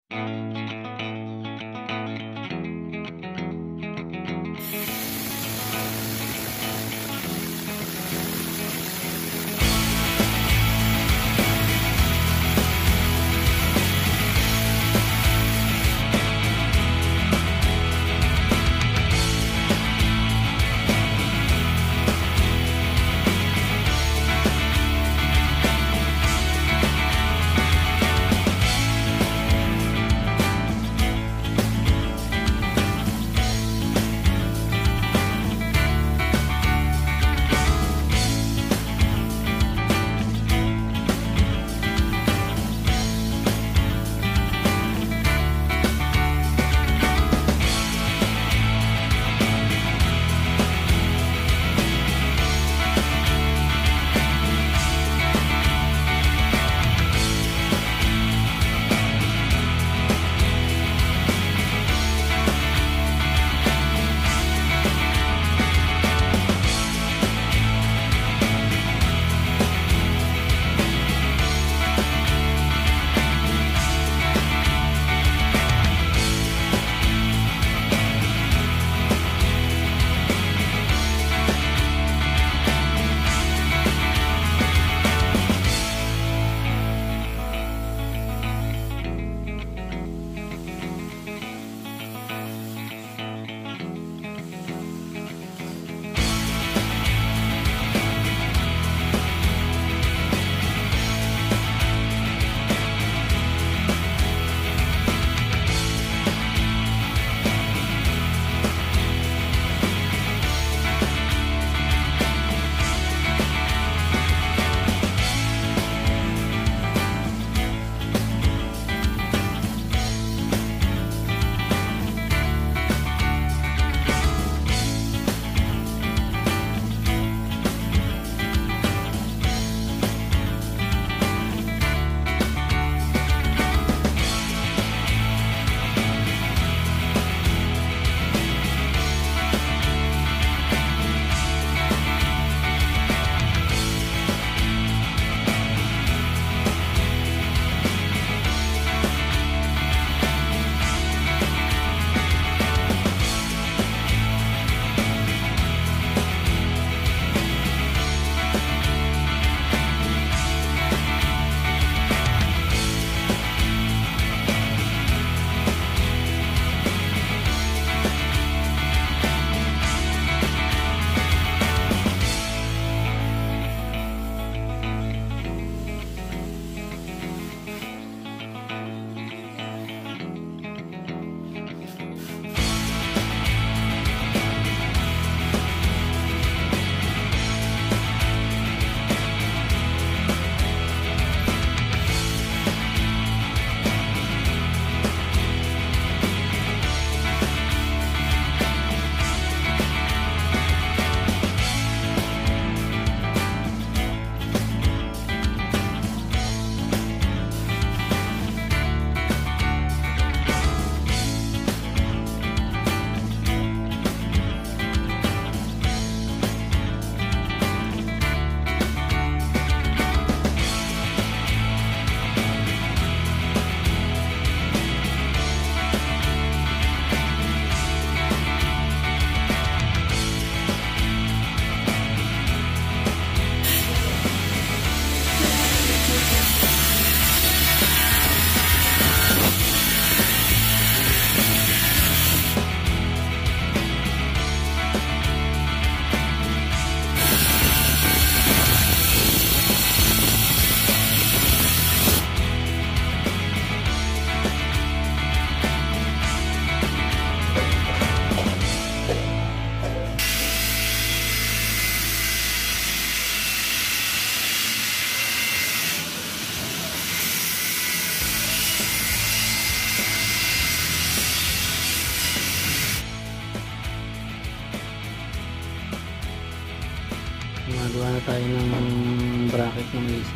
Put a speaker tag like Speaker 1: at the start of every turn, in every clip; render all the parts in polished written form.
Speaker 1: Gumagawa na tayo ng bracket ng AC.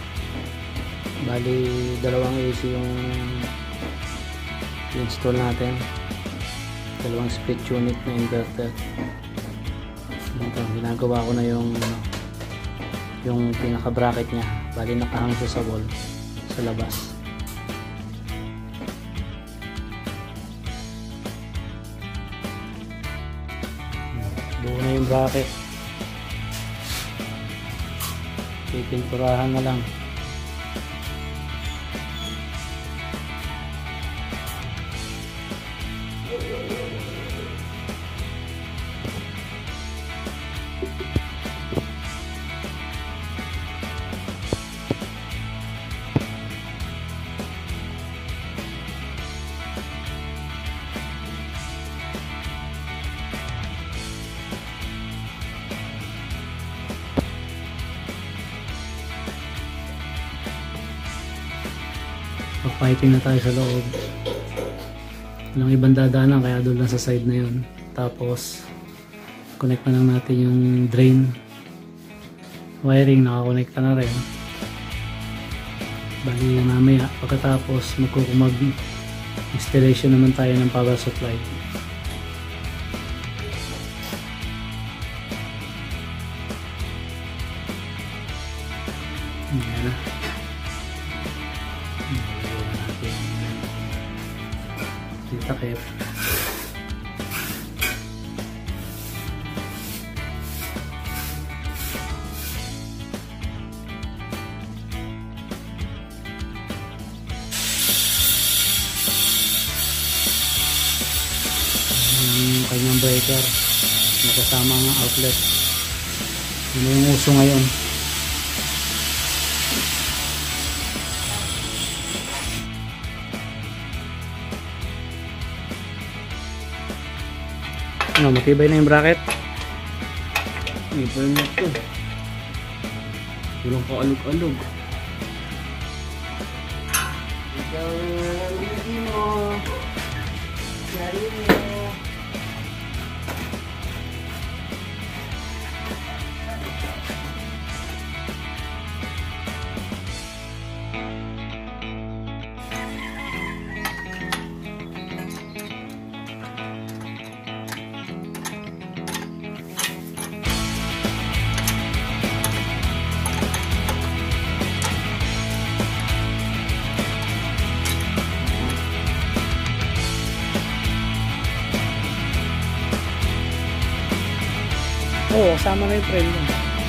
Speaker 1: Bali dalawang AC yung install natin, dalawang split unit na inverter. Ito, ginagawa ko na yung pinaka bracket nya. Bali nakahang siya sa wall sa labas. na yung bracket. Pipinturahan na lang. Piping na tayo sa loob. Walang ibang dadaanan kaya doon lang sa side na yun. Tapos connect na lang natin yung drain. Wiring nakakonect na rin. Bali mamaya pagkatapos magkukumag installation naman tayo ng power supply. Ayan na. Takip. Yung kanyang breaker na kasama ng outlet. Ano yung uso ngayon? Ano, matibay na yung bracket?
Speaker 2: Matibay na ito. Walang kaalog-alog. Ikaw hindi mo. Yari mo.
Speaker 1: Oo, kasama na yung frame mo.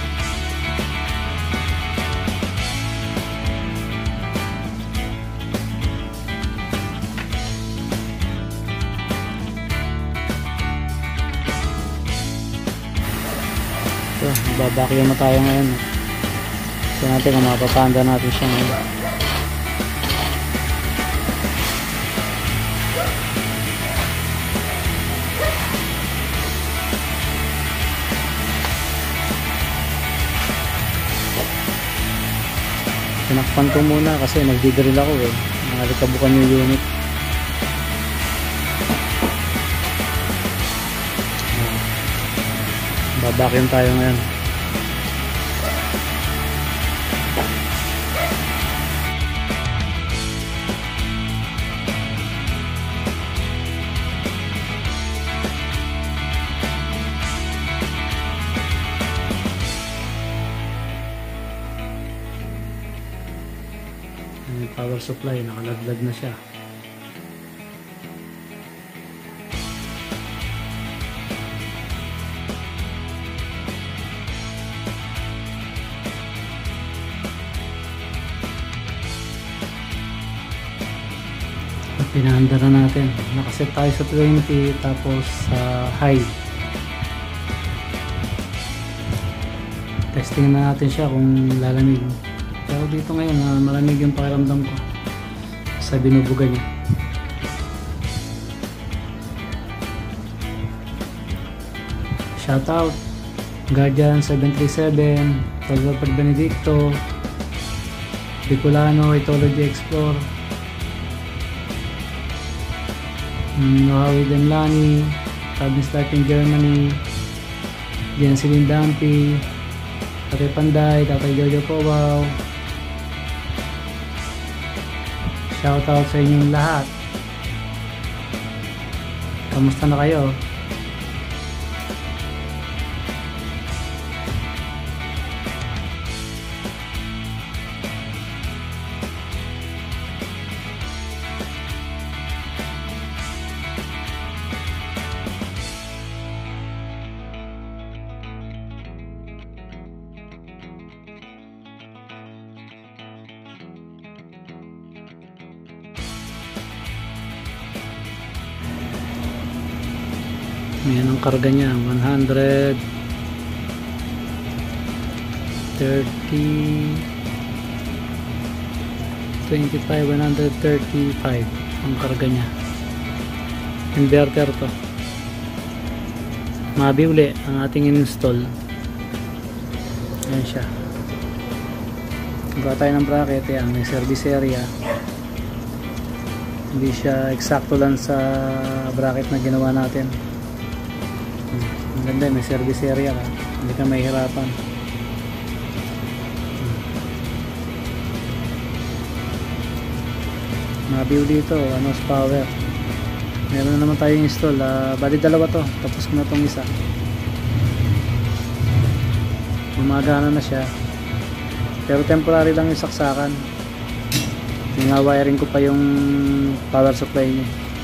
Speaker 1: So, babakyo na tayo ngayon. So natin kung mapapanda natin siya ngayon. Tinakpan ko muna kasi nagdidrill ako eh. Nakalikabukan yung unit. Babakin tayo ngayon. Yung power supply nakalaglag na siya. Pinahanda na natin. Nakaset tayo sa 20 tapos sa high. Testing na natin siya kung lalamig. Pero dito ngayon malamig yung pakiramdam ko sa binubuga niya. Shoutout Guardian 737, Salvador Benedicto, Bicolano, Ethology Explore, Nohawi Demlani, Tabin Starting Germany, Jenselin Dampi, Tatay Panday, Tatay Jojo Powaw. Shoutout sa inyong lahat. Kamusta na kayo? Yan ang karga niya, 130 25 135 ang karga niya. Inverter to. Mabi uli ang ating install. Ayan siya. Gawa tayo ng bracket. Yan, may service area. Hindi siya eksakto lang sa bracket na ginawa natin. Ang ganda, may service area ka. Hindi ka mahihirapan. Mabiw dito, ano sa power. Meron na naman tayo install. Bali dalawa to. Tapos ko na tong isa. Gumagana na siya. Pero temporary lang yung saksakan. Wiring ko pa yung power supply niya.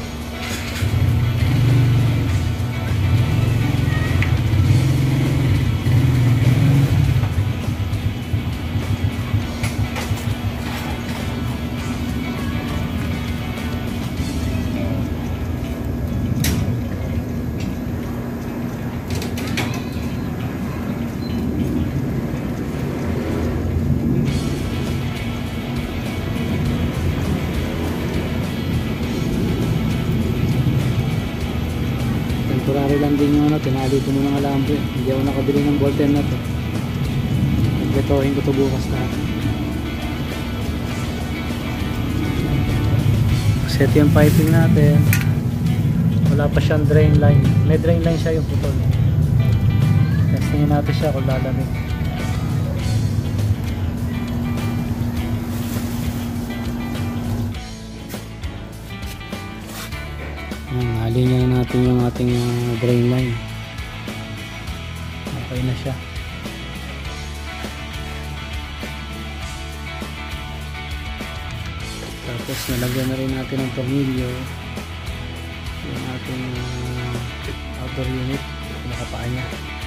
Speaker 1: Temporary lang din yung ano, tinali ko muna ng alambre. Hindi ako nakabili ng bolten na to. Itohin ko to bukas na. Set yung piping natin. Wala pa siyang drain line. May drain line siya yung putol. Testingin natin siya kung lalamig. Alinya na natin yung ating drain line. Okay na siya. Tapos nalagyan na rin natin ng tornilyo yung ating outdoor unit, nakapaan niya.